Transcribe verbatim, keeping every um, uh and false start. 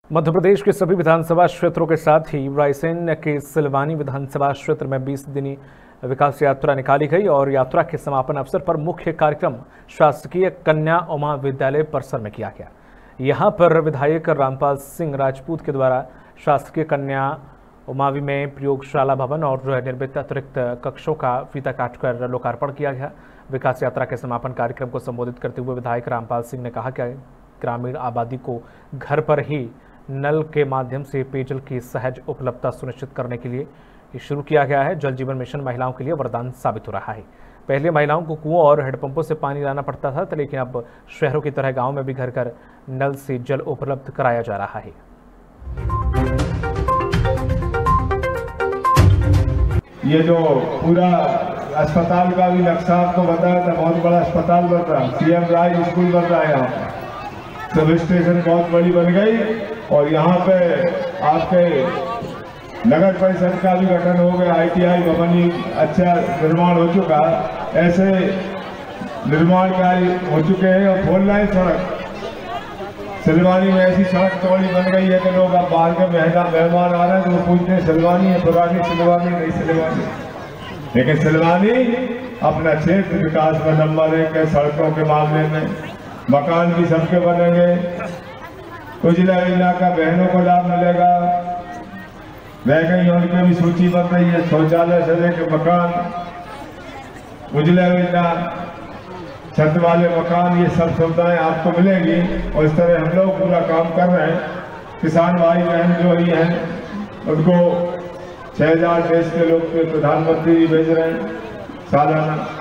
मध्य प्रदेश के सभी विधानसभा क्षेत्रों के साथ ही रायसेन के सिलवानी विधानसभा क्षेत्र में बीस दिनी विकास यात्रा निकाली गई और यात्रा के समापन अवसर पर मुख्य कार्यक्रम शासकीय कन्या उमा विद्यालय परिसर में किया गया। यहां पर विधायक रामपाल सिंह राजपूत के द्वारा शासकीय कन्या उमावी में प्रयोगशाला भवन और निर्मित अतिरिक्त कक्षों का फीता काटकर लोकार्पण किया गया। विकास यात्रा के समापन कार्यक्रम को संबोधित करते हुए विधायक रामपाल सिंह ने कहा कि ग्रामीण आबादी को घर पर ही नल के माध्यम से पेयजल की सहज उपलब्धता सुनिश्चित करने के लिए शुरू किया गया है। जल जीवन मिशन महिलाओं के लिए वरदान साबित हो रहा है। पहले महिलाओं को कुओं और हैंडपंपों से पानी लाना पड़ता था, लेकिन अब शहरों की तरह गांव में भी घर घर नल से जल उपलब्ध कराया जा रहा है। ये जो पूरा अस्पताल का भी नक्शा आपको बताया था, बहुत बड़ा अस्पताल बन रहा है, सीएम राय स्कूल बन रहा है, यहाँ पे सब स्टेशन बहुत बड़ी बन गई और यहाँ पे आपके नगर परिषद का भी गठन हो गया। आईटीआई भवन अच्छा निर्माण हो चुका, ऐसे निर्माण कार्य हो चुके हैं और फोर लाइन सड़क सिलवानी में ऐसी सड़क चौड़ी बन गई है कि लोग अब बाहर के महंगा मेहमान आ रहे हैं तो वो पूछते हैं सिलवानी है, पुरानी सिलवानी नहीं सिलवानी। लेकिन सिलवानी अपना क्षेत्र विकास में नंबर एक है। सड़कों के मामले में मकान भी सबके बनेंगे, उजला योजना का बहनों को लाभ मिलेगा, रह गई उनकी भी सूची बन रही है, शौचालय से लेकर मकान, उजला योजना, छत वाले मकान, ये सब सुविधाएं आपको मिलेंगी। और इस तरह हम लोग पूरा काम कर रहे हैं। किसान भाई बहन जो ही हैं उनको छह हजार देश के लोग प्रधानमंत्री भी भेज रहे हैं सालाना।